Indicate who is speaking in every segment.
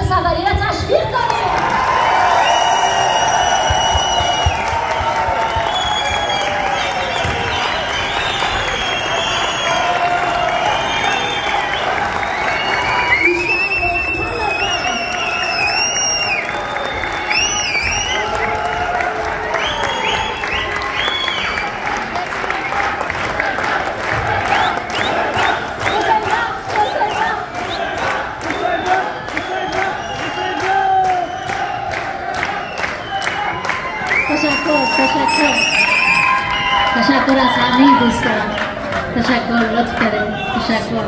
Speaker 1: سفری را تشویق کنیم.
Speaker 2: تشکر از همه دوستان. تشکر، لطف کردید. تشکر.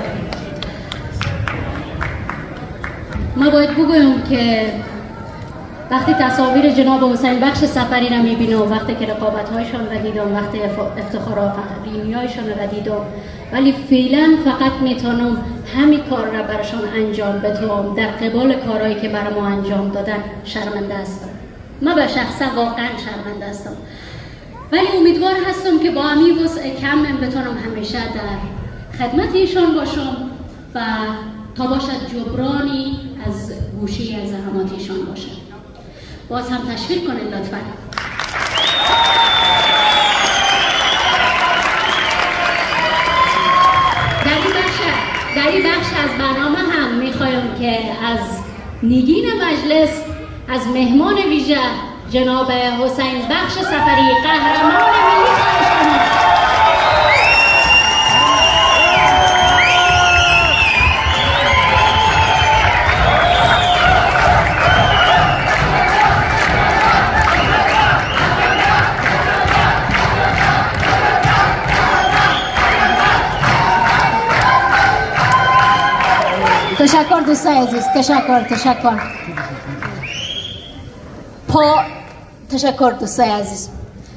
Speaker 2: ما باید بگویم که وقتی تصاویر جناب حسین بخش سفری را میبینم، وقتی که رقابت‌هایشان را دیدم، وقتی افتخار آفرینی‌هایشان را دیدم، ولی فعلا فقط میتونم همین کار را براشان انجام بدم. در قبال کارهایی که برای ما انجام دادن شرمنده هستم. من به شخصا واقعا شرمنده هستم، ولی امیدوار هستم که با همین وسع کم بتونم همیشه در خدمت ایشان باشم و تا باشد جبرانی از گوشی از زحمات ایشان باشه. باز هم تشویق کنید لطفا. در این بخش از برنامه هم میخوایم که از نگین مجلس، از مهمان ویژه جناب حسین بخش سفری، قهرمان ملی خواهش کنیم. تشکر دوستای عزیز. تشکر دوستای عزیز.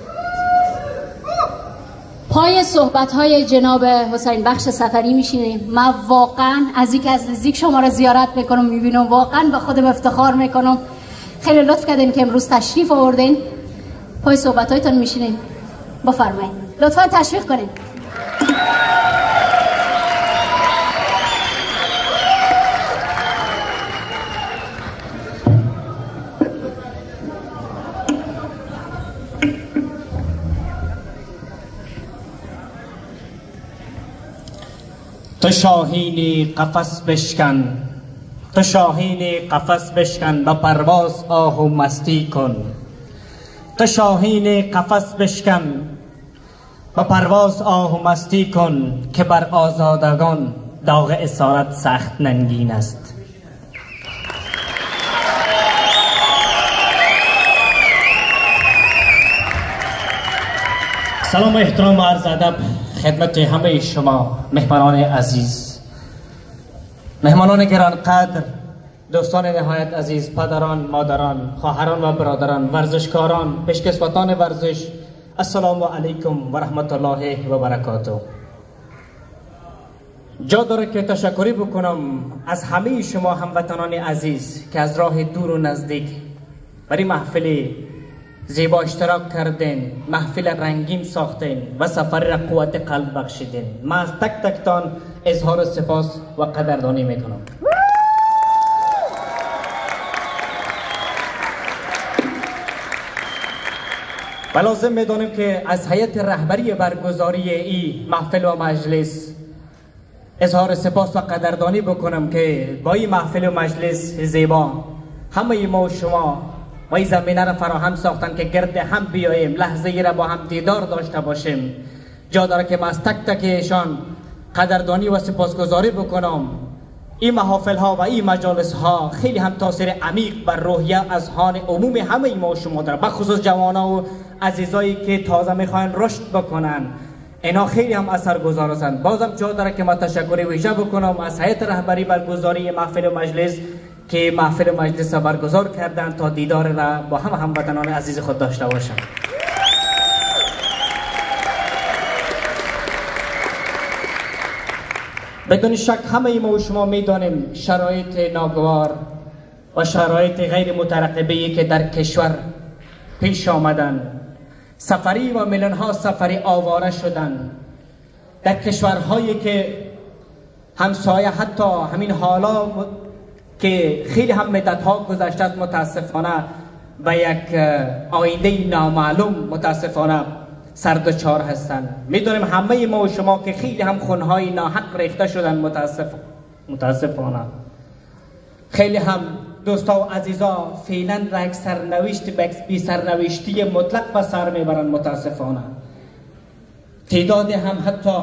Speaker 2: پای صحبت‌های جناب حسین بخش سفری میشینیم. من واقعا از اینکه از نزدیک شما را زیارت میکنم، میبینم، واقعا به خودم افتخار میکنم. خیلی لطف کردین که امروز تشریف آوردین. پای صحبت‌هایتون میشینیم. بفرمایید. لطفا تشویق کنین.
Speaker 3: تو شاهینی قفس بشکن، تو شاهینی قفس بشکن، به پرواز آه و مستی کن. تو شاهینی قفس بشکن، به پرواز آه و مستی کن، که بر آزادگان داغ اسارت سخت ننگین است. سلام و احترام و عرض ادب خدمت همه شما مهمانان عزیز، مهمانان گرانقدر، دوستان نهایت عزیز، پدران، مادران، خواهران و برادران، ورزشکاران، پیشکسوتان ورزش، السلام علیکم و رحمت الله و برکاته. جا داره که تشکری بکنم از همه شما هموطنان عزیز که از راه دور و نزدیک برای محفل زیبا اشتراک کردین، محفل رنگین ساختین و سفر را قوت قلب بخشیدین. من از تک تک تان اظهار سپاس و قدردانی میکنم. و لازم میدانیم که از هیئت رهبری برگزاری این محفل و مجلس اظهار سپاس و قدردانی بکنم که با این محفل و مجلس زیبا همه ما و شما و این زمینه را فراهم ساختن که گرد هم بیاییم، لحظه ای را با هم دیدار داشته باشیم. جا داره که من از تک تک ایشان قدردانی و سپاسگزاری بکنم. این محافل ها و این مجالس ها خیلی هم تاثیر عمیق بر روحیه اذهان عموم همه ما و شما داره، بخصوص جوانا و عزیزایی که تازه میخواین رشد بکنن. اینا خیلی هم اثرگذار هستند. بازم جا داره که من تشکر ویژه بکنم از هیئت رهبری برگزاری محفل و مجلس که محفل و مجلس برگزار کردن تا دیدار را با هموطنان عزیز خود داشته باشم. بدون شک همه ما و شما میدانیم شرایط ناگوار و شرایط غیر مترقبه‌ای که در کشور پیش آمدن. سفری و میلیون‌ها سفری آواره شدن در کشورهایی که همسایه، حتی همین حالا که خیلی هم مدت‌ها گذشته است متاسفانه و یک آینده نامعلوم متاسفانه سردچار هستند. میدونیم همه ما و شما که خیلی هم خونهای ناحق ریخته شدن متاسفانه. خیلی هم دوستا و عزیزا فعلا را یک سرنوشت بی سرنوشتی مطلق به سر میبرند متاسفانه. تعداد هم حتی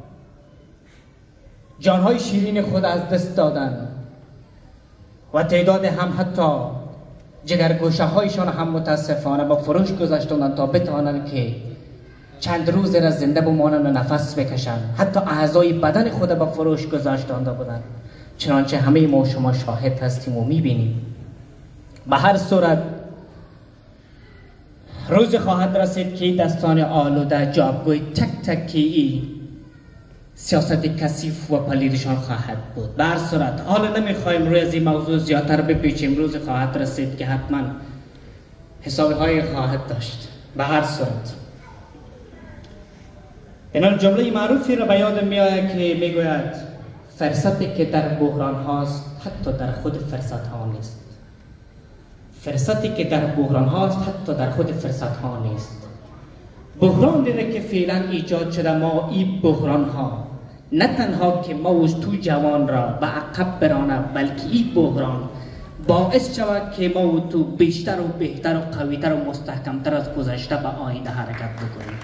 Speaker 3: جانهای شیرین خود از دست دادن و تعداد هم حتی جگرگوشه هایشان هم متاسفانه با فروش گذاشتند تا بتوانند که چند روز را زنده بمانند و نفس بکشند. حتی اعضای بدن خود با فروش گذاشتند بودند، چنانچه همه ما شما شاهد هستیم و میبینیم. به هر صورت روز خواهد رسید که دستان آلوده جابگوی تک تکی سیاست کثیف و پلیدشان خواهد بود. به هر صورت حالا نمیخوایم روی از این موضوع زیادتر بپیچیم. روز خواهد رسید که حتما حسابی های خواهد داشت. به هر صورت این جمله معروفی را به یاد میآید که میگوید فرصتی که در بحران هاست حتی در خود فرصت ها نیست. فرصتی که در بحران هاست حتی در خود فرصت ها نیست. بحران دیره که فعلا ایجاد شده ما این بحران ها نه تنها که ما و تو جوان را به عقب برانه، بلکه این بحران باعث شود که ما و تو بیشتر و بهتر و قویتر و مستحکمتر از گذشته به آینده حرکت بکنیم.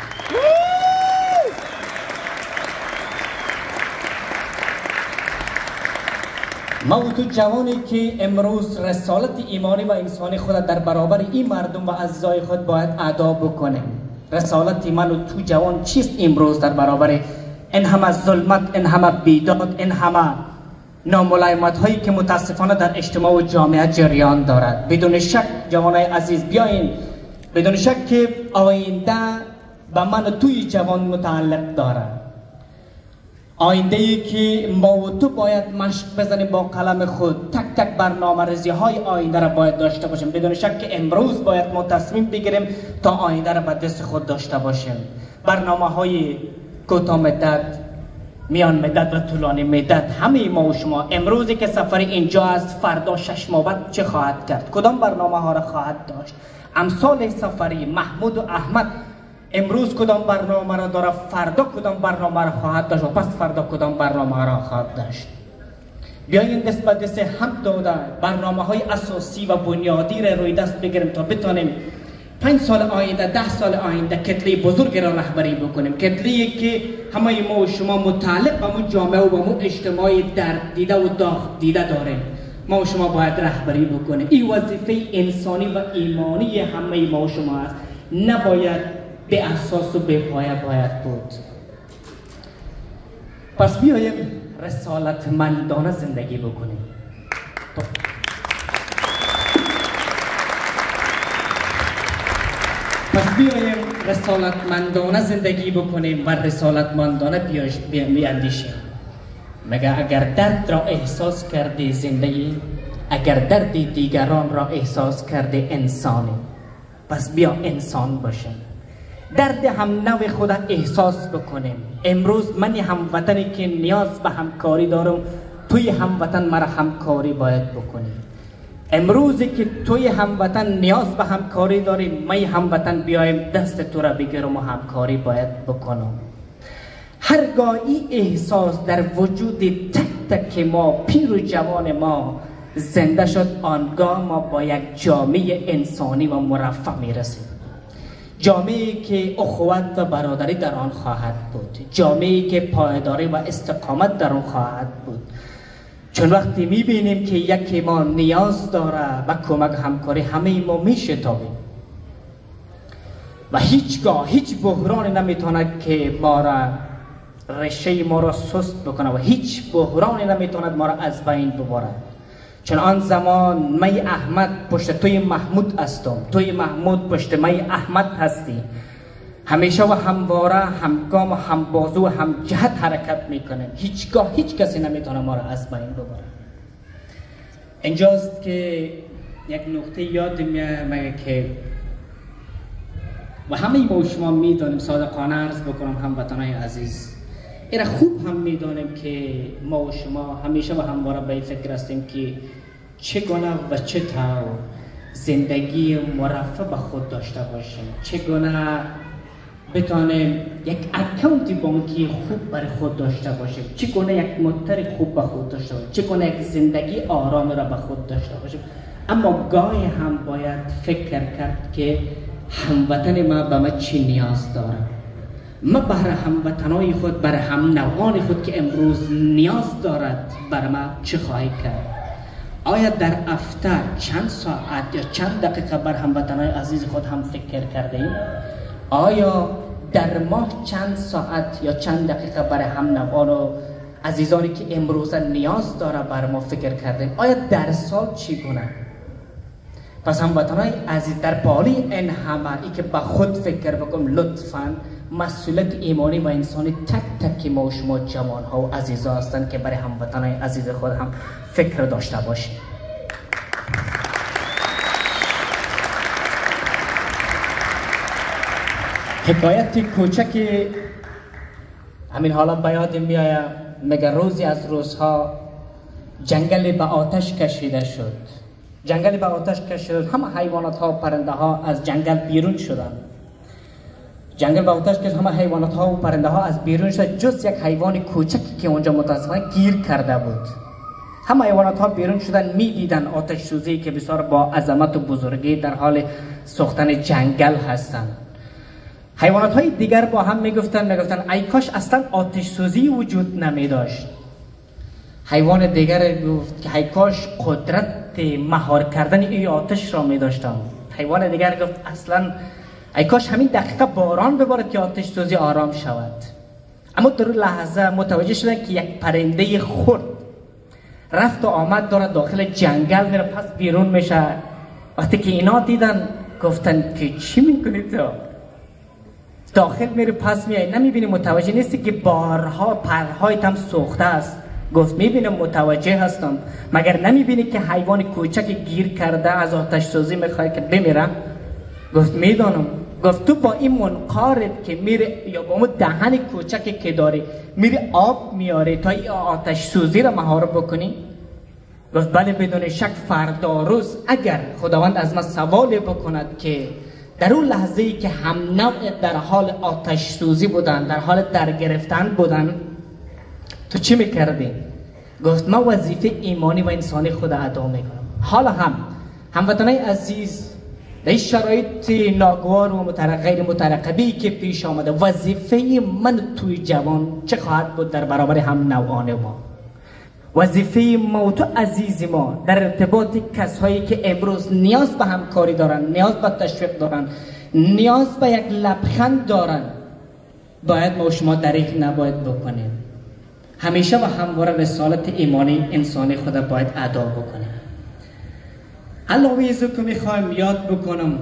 Speaker 3: ما و تو جوانی که امروز رسالت ایمانی و انسانی خود در برابر این مردم و عزیزای خود باید ادا بکنیم. رسالت من و تو جوان چیست امروز در برابر این همه ظلمت، این همه بیداد، این همه ناملایمت هایی که متاسفانه در اجتماع و جامعه جریان دارد؟ بدون شک جوانای عزیز بیاین، بدون شک که آینده به من و توی جوان متعلق دارد. آینده ای که ما و تو باید مشق بزنیم با قلم خود. تک تک برنامه ریزی های آینده را باید داشته باشیم. بدون شک که امروز باید ما تصمیم بگیریم تا آینده را به دست خود داشته باشیم. برنامه های کوتاه مدت، میان مدت و طولانی مدت. همه ما و شما امروزی که سفر اینجا است، فردا 6 ماه بعد چه خواهد کرد؟ کدام برنامه ها را خواهد داشت؟ امثال سفری محمود و احمد امروز کدام برنامه را داره، فردا کدام برنامه را خواهد داشت و پس فردا کدام برنامه را خواهد داشت. بیاییم دست به دست هم داده برنامه های اساسی و بنیادی را روی دست بگیریم تا بتانیم 5 سال آینده، 10 سال آینده کتله بزرگ را رهبری بکنیم. کتله‌ای که همه ما و شما متعلق به اون جامعه و به اون اجتماع درد دیده و داغ دیده داریم. ما و شما باید رهبری بکنیم. این وظیفه انسانی و ایمانی همه ما و شما است. نباید به اساس و به پایه باید بود. پس بیاییم رسالتمندانه زندگی بکنیم. پس بیاییم رسالتمندانه زندگی بکنیم و رسالتمندانه بیاندیشیم. مگه اگر درد را احساس کرده زندگی، اگر درد دیگران را احساس کرده انسانی، پس بیا انسان باشیم. درد هم نوع خود احساس بکنیم. امروز من هموطنی که نیاز به همکاری دارم، توی هموطن مرا همکاری باید بکنیم. امروزی که توی هموطن نیاز به همکاری داریم، من هموطن بیایم دست تو را بگیرم و همکاری باید بکنم. هرگاهی احساس در وجود تک تک ما، پیر و جوان ما زنده شد، آنگاه ما با یک جامعه انسانی و مرفه میرسیم. جامعه‌ای که اخوت و برادری در آن خواهد بود، جامعه‌ای که پایداری و استقامت در آن خواهد بود. چون وقتی میبینیم که یکی ما نیاز داره به کمک همکاری، همه ما میشتابیم و هیچگاه هیچ بحرانی نمیتواند که ما را رشه ما را سست بکنه و هیچ بحرانی نمیتواند ما را از بین ببرد. چون آن زمان می احمد پشت توی محمود هستم، توی محمود پشت می احمد هستی. همیشه و همواره همگام و همبازو و هم جهت حرکت میکنیم. هیچگاه هیچ کسی نمیتونه ما را از بین ببره. اینجاست که یک نقطه یاد میاد که و همه ما شما میدانیم، صادقانه عرض بکنم هموطنان عزیز، اینا خوب هم میدانیم که ما و شما همیشه و همواره به فکر هستیم که چگونه و چه طور زندگی مرفه به خود داشته باشیم، چگونه بتانیم یک اکانت بانکی خوب برای خود داشته باشیم، چگونه یک موتر خوب به خود داشته باشیم، چگونه یک زندگی آرام را به خود داشته باشیم. اما گاهی هم باید فکر کرد که هموطن ما به ما چی نیاز داره. ما برای هموطنای خود، برای هم نوعان خود که امروز نیاز دارد، برای ما چه خواهی کرد؟ آیا در هفته چند ساعت یا چند دقیقه بر هموطنای عزیز خود هم فکر کرده ایم؟ آیا در ماه چند ساعت یا چند دقیقه برای هم نوعان و عزیزانی که امروز نیاز داره بر ما فکر کرده ایم؟ آیا در سال چگونه؟ پس هموطنای عزیز، در پالی این همه ای که به خود فکر بکنم، لطفاً مسئولیت ایمانی و انسانی تک تک ما و شما جوان ها و عزیزا هستند که برای هموطنای عزیز خود هم فکر داشته باشیم. حکایت کوچک همین حالا به یاد میآید. میگه روزی از روزها جنگل به آتش کشیده شد. جنگل به آتش کشیده، همه حیوانات ها و پرنده ها از جنگل بیرون شدند. جنگل به آتش کشید، همه حیوانات ها و پرنده ها از بیرون شد، جز یک حیوان کوچکی که اونجا متاسفانه گیر کرده بود. همه حیوانات ها بیرون شدن، میدیدن آتش سوزی که بسیار با عظمت و بزرگی در حال سوختن جنگل هستند. حیوانات های دیگر با هم میگفتن ای کاش اصلا آتش سوزی وجود نمی داشت. حیوان دیگر گفت که ای کاش قدرت مهار کردن این آتش را می داشتم. حیوان دیگر گفت اصلا ای کاش همین دقیقه باران ببارد که آتش سوزی آرام شود. اما در لحظه متوجه شدن که یک پرنده خرد رفت و آمد داره داخل جنگل میره، پس بیرون میشه. وقتی که اینا دیدن گفتن که چی میکنید تو؟ داخل میره پس میای، نمیبینی، متوجه نیستی که بارها پرهایت هم سوخته است؟ گفت میبینم، متوجه هستم. مگر نمیبینی که حیوان کوچک گیر کرده از آتش سوزی میخواد که بمیره؟ گفت میدانم. گفت تو با این منقارت که میره یا با اون دهن کوچکی که داری میری آب میاره تا این آتش سوزی را مهار بکنی؟ گفت بله بدون شک فردا روز اگر خداوند از ما سوال بکند که در اون لحظه ای که هم نوع در حال آتش سوزی بودن، در حال در گرفتن بودن، تو چی میکردی؟ گفت من وظیفه ایمانی و انسانی خود ادا میکنم. حالا هم هموطنای عزیز، در این شرایط ناگوار و غیر مترقبی که پیش آمده، وظیفه من توی جوان چه خواهد بود در برابر هم نوعان ما؟ وظیفه ما و تو عزیز ما در ارتباط کسایی که امروز نیاز به همکاری دارن، نیاز به تشویق دارن، نیاز به یک لبخند دارن، باید ما و شما دریغ نباید بکنیم. همیشه و همواره رسالت ایمانی انسانی خود باید ادا بکنیم. علاوه از که میخوایم یاد بکنم،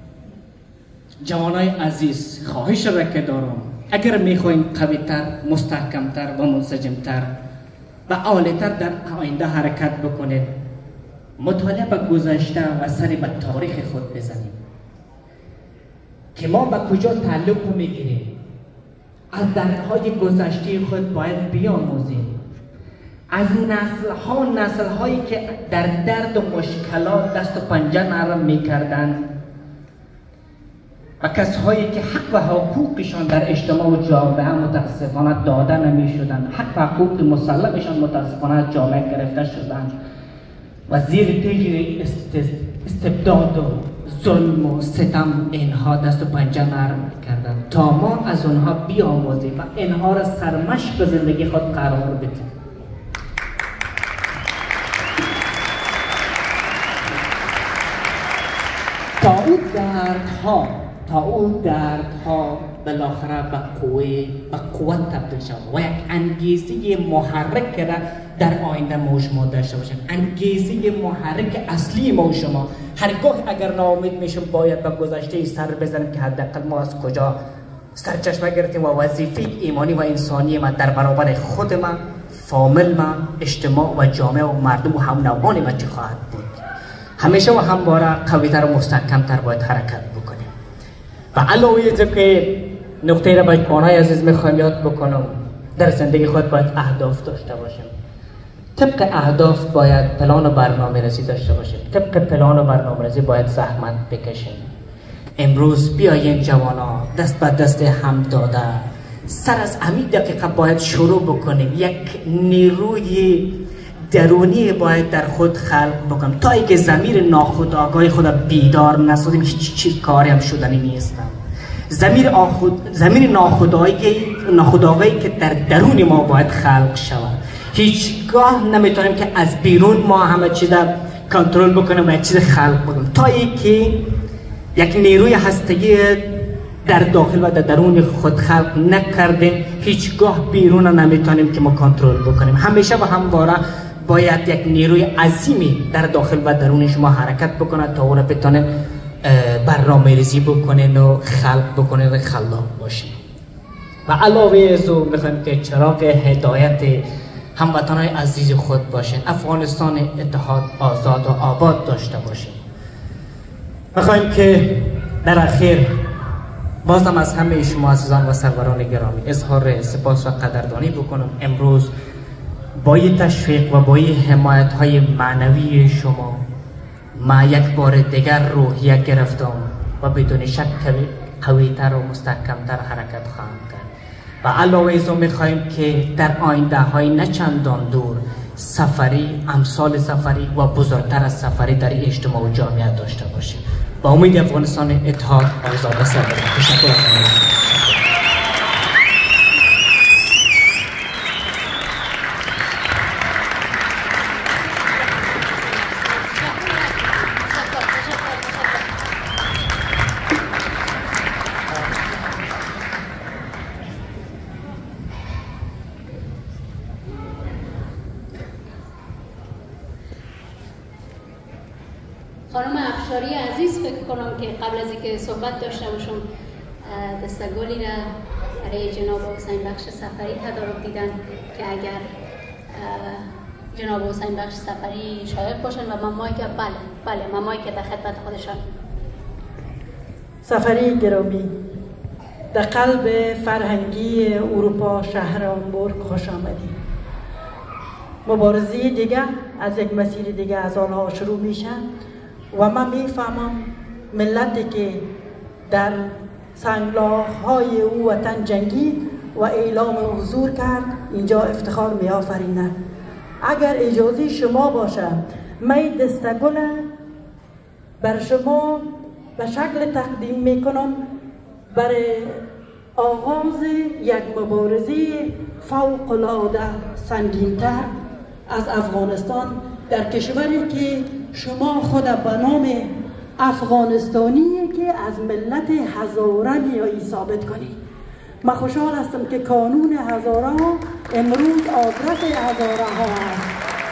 Speaker 3: جوانای عزیز، خواهش را که دارم، اگر میخواین قوی‌تر، مستحکمتر و منسجمتر و عالی‌تر در آینده حرکت بکنید، مطالعه به گذشته و سری به تاریخ خود بزنیم که ما به کجا تعلق میگیریم. از درهای گذشته خود باید بیاموزیم. از نسل‌هایی که در درد و مشکلات دست و پنجه نرم میکردند و کسایی که حق و حقوقشان در اجتماع و جامعه متاسفانه داده نمیشدند، حق و حقوق مسلمشان متاسفانه از جامعه گرفته شدند و زیر تیغ استبداد و ظلم و ستم اینها دست و پنجه نرم کردند تا ما از اونها بیاموزیم و اینها را سرمشق به زندگی خود قرار بدیم. تا اون دردها بالاخره به قوت تبدیل شود و یک انگیزه محرک را در آینده ما و شما داشته باشیم. انگیزه محرک اصلی ما و شما. هرگاه اگر ناامید میشیم باید به گذشته سر بزنیم که حداقل ما از کجا سرچشمه گرفتیم و وظیفه ایمانی و انسانی ما در برابر خود ما، فامیل ما، اجتماع و جامعه و مردم و هم نوعان ما چه خواهد بود. همیشه و همواره قوی‌تر و مستحکم‌تر باید حرکت بکنیم. و علاوه از که نقطه را به جوانای عزیز میخوایم یاد بکنم، در زندگی خود باید اهداف داشته باشیم. طبق اهداف باید پلان و برنامه ریزی داشته باشیم. طبق پلان و برنامه ریزی باید زحمت بکشیم. امروز بیاییم جوانا دست به دست هم داده سر از همین دقیقه باید شروع بکنیم. یک نیروی درونی باید در خود خلق بکنم تا اینکه ضمیر ناخودآگاه خود بیدار نسازیم هیچ چیز کاری هم شدنی نیستم. ضمیر ناخودآگاهی که در درون ما باید خلق شود. هیچگاه نمیتونیم که از بیرون ما همه چیز کنترل بکنیم و یک چیز خلق بکنیم تا اینکه یک نیروی هستگی در داخل و در درون خود خلق نکردیم هیچگاه بیرون نمیتونیم که ما کنترل بکنیم. همیشه و همواره باید یک نیروی عظیمی در داخل و درون شما حرکت بکنه تا اون بتونه برنامه ریزی بکنین و خلق بکنین و خلاق باشین. و علاوه از او میخوایم که چراغ هدایت هموطنهای عزیز خود باشین. افغانستان اتحاد آزاد و آباد داشته باشین. میخوایم که در اخیر بازم از همه شما عزیزان و سروران گرامی اظهار سپاس و قدردانی بکنم. امروز با تشویق و با حمایت های معنوی شما ما یک بار دیگر روحیه گرفتم و بدون شک قوی‌تر و مستحکم‌تر حرکت خواهم کرد. و علاوه از اون می‌خواهیم که در آینده های نه چندان دور سفری، امثال سفری و بزرگتر از سفری در اجتماع و جامعه داشته باشیم. با امید افغانستان اتحاد آزاد و سربلند. تشکر.
Speaker 2: خانم افشاری عزیز فکر کنم که قبل از اینکه صحبت داشته باشم دستگلی را برای جناب حسین بخش سفری تدارک دیدن که اگر جناب حسین بخش سفری شایق باشن و ممایی که بله ممایی که در خدمت خودشان.
Speaker 4: سفری گرامی، در قلب فرهنگی اروپا شهر هامبورگ خوش آمدید. مبارزه دیگه از یک مسیر دیگه از آنها شروع میشه و من میفهمم ملتی که در سنگلاخ‌های او وطن جنگید و اعلام حضور کرد اینجا افتخار می‌آفرینه. اگر اجازه شما باشه من دستگل بر شما به شکل تقدیم میکنم برای آغاز یک مبارزه فوق‌العاده سنگین‌تر از افغانستان در کشوری که شما خود به نام افغانستانی که از ملت هزاره میایی ثابت کنید. من خوشحال هستم که کانون هزاره ها امروز آدرس هزاره ها است.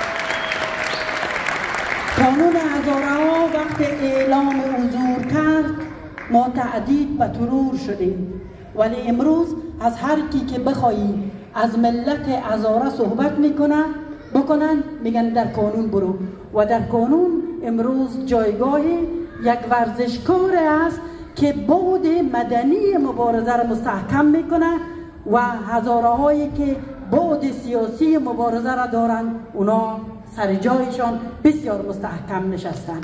Speaker 4: کانون هزاره ها وقت اعلام حضور کرد ما تعدید به ترور شدیم، ولی امروز از هر کی که بخواهی از ملت هزاره صحبت بکنن میگن در کانون برو و در کانون امروز جایگاه یک ورزشکار است که بعد مدنی مبارزه را مستحکم میکنه و هزاره هایی که بعد سیاسی مبارزه را دارن اونا سر جایشان بسیار مستحکم نشستن.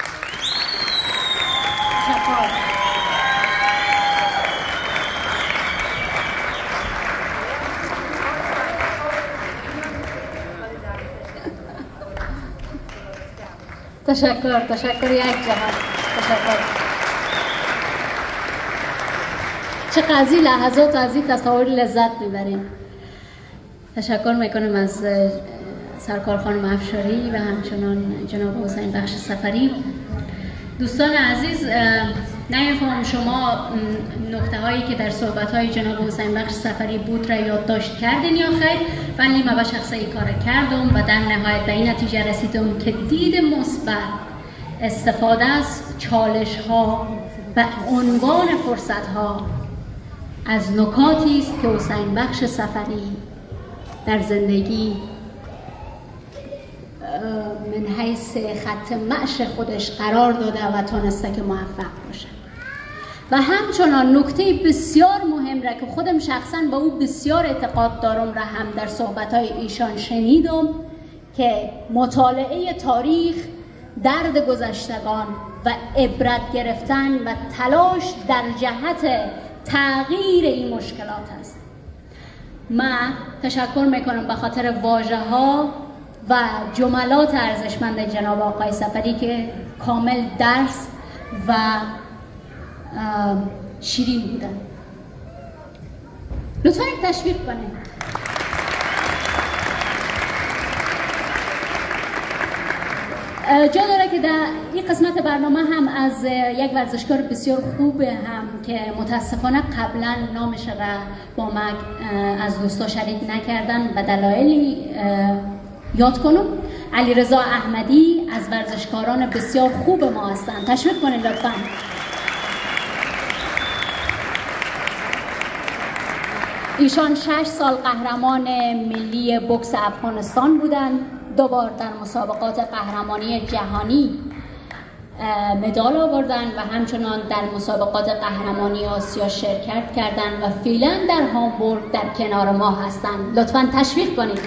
Speaker 2: تشکر یک جهت. تشکر. چقدر از این لحظات و از این تصاویر لذت میبریم. تشکر میکنم از سرکار خانم افشاری و همچنان جناب حسین بخش سفری. دوستان عزیز، نمی‌فهمم شما نکته هایی که در صحبت های جناب حسین بخش سفری بود را یادداشت کردین یا خیر، ولی من به شخصه این کار کردم و در نهایت به این نتیجه رسیدم که دید مثبت استفاده از چالش ها و عنوان فرصت ها از نکاتی است که حسین بخش سفری در زندگی من حیث خط معش خودش قرار داده و تانسته که موفق باشه. و همچنان نکته بسیار مهم را که خودم شخصا با او بسیار اعتقاد دارم را هم در صحبت‌های ایشان شنیدم که مطالعه تاریخ، درد گذشتگان و عبرت گرفتن و تلاش در جهت تغییر این مشکلات است. من تشکر میکنم به خاطر واژه‌ها و جملات ارزشمند جناب آقای سفری که کامل درس و شیرین بودن. لطفاً تشویق کنید. جا داره که در این قسمت برنامه هم از یک ورزشکار بسیار خوب هم که متاسفانه قبلا نامش را با من از دوستا شریک نکردن و دلایلی یاد کنم. علیرضا احمدی از ورزشکاران بسیار خوب ما هستند. تشویق کنید لطفاً. ایشان 6 سال قهرمان ملی بوکس افغانستان بودند. 2 بار در مسابقات قهرمانی جهانی مدال آوردن و همچنان در مسابقات قهرمانی آسیا شرکت کردند و فعلا در هامبورگ در کنار ما هستند. لطفاً تشویق کنید.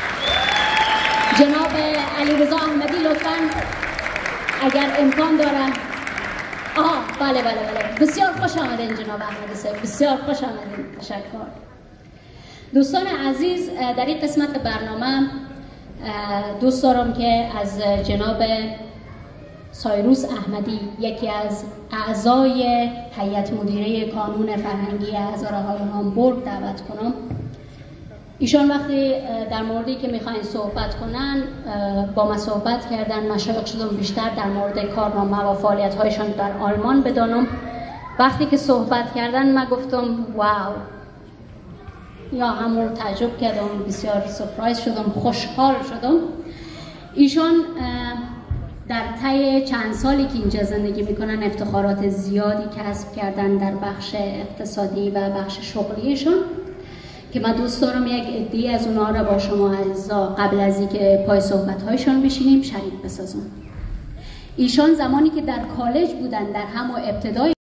Speaker 2: جناب علیرضا احمدی لطفاً اگر امکان داره. بله بسیار خوش آمدین جناب احمدی صاحب، بسیار خوش آمدین. تشکر. دوستان عزیز، در این قسمت برنامه دوست دارم که از جناب سایروس احمدی، یکی از اعضای هیئت مدیره کانون فرهنگی هزاره‌های هامبورگ دعوت کنم. ایشان وقتی در موردی که میخواین صحبت کنن با من صحبت کردن، مشایخ شدم بیشتر در مورد کارنامه و فعالیت‌هایشان در آلمان بدانم. وقتی که صحبت کردن من گفتم واو، یا همون تعجب کردم، بسیار سورپرایز شدم، خوشحال شدم. ایشان در طی چند سالی که اینجا زندگی میکنن افتخارات زیادی کسب کردن در بخش اقتصادی و بخش شغلیشون که من دوست دارم یک عده‌ای از اونها را با شما عزیزا قبل از اینکه پای صحبت‌هایشون بشینیم شریک بسازم. ایشان زمانی که در کالج بودن، در همون ابتدای